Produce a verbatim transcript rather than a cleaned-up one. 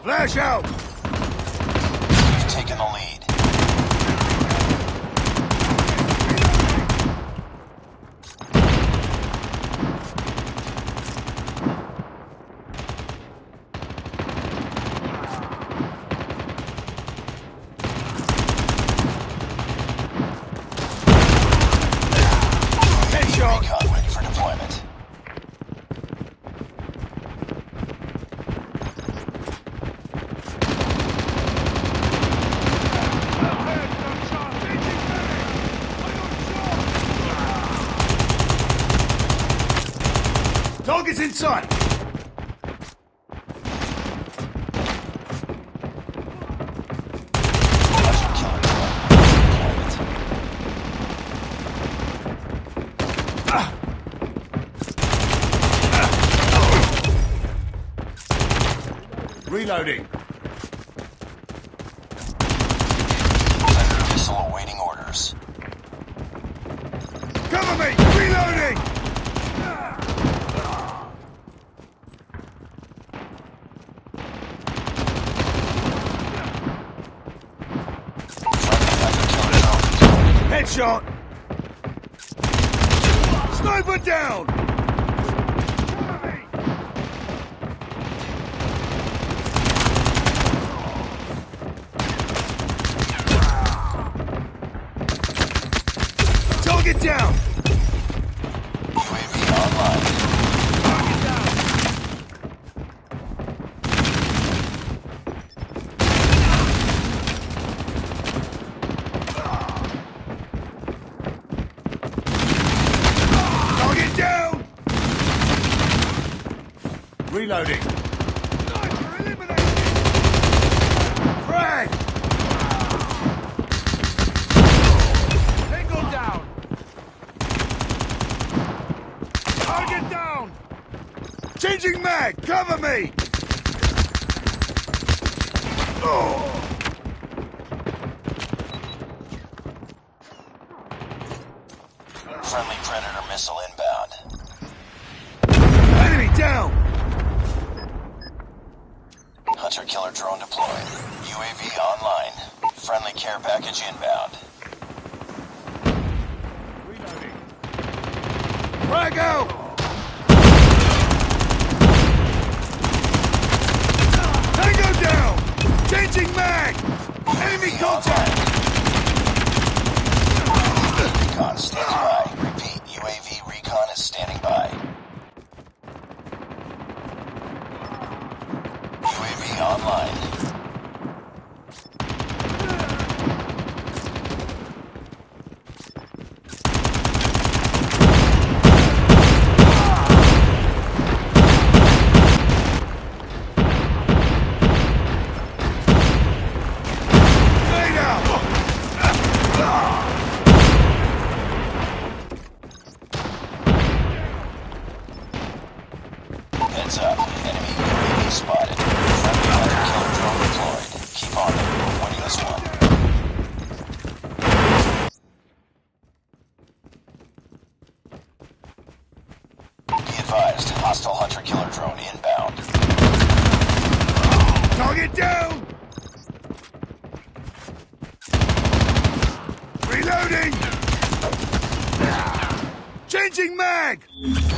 Flash out! You've taken the lead. Headshot! Recon ready for deployment. Target's in sight! Reloading. Missile awaiting orders. Cover me! Reloading! Headshot! Sniper down! Target down! U A V online. Target down! Target down! Reloading. Sniper eliminated! Frag! Tango down! Target down! Changing mag! Cover me! Oh. Friendly Predator missile inbound. Enemy down! Hunter-killer drone deployed. U A V online. Friendly care package inbound. Reloading. Frag out! Tango down! Changing mag! Enemy contact! Recon stands by. Repeat, U A V recon is standing by. U A V online. Stay down! Heads up. Enemy U A V spotted. Friendly hunter-killer drone deployed. Keep on them. We're winning this one. Be advised. Hostile hunter-killer drone inbound. Target down! Reloading! Changing mag!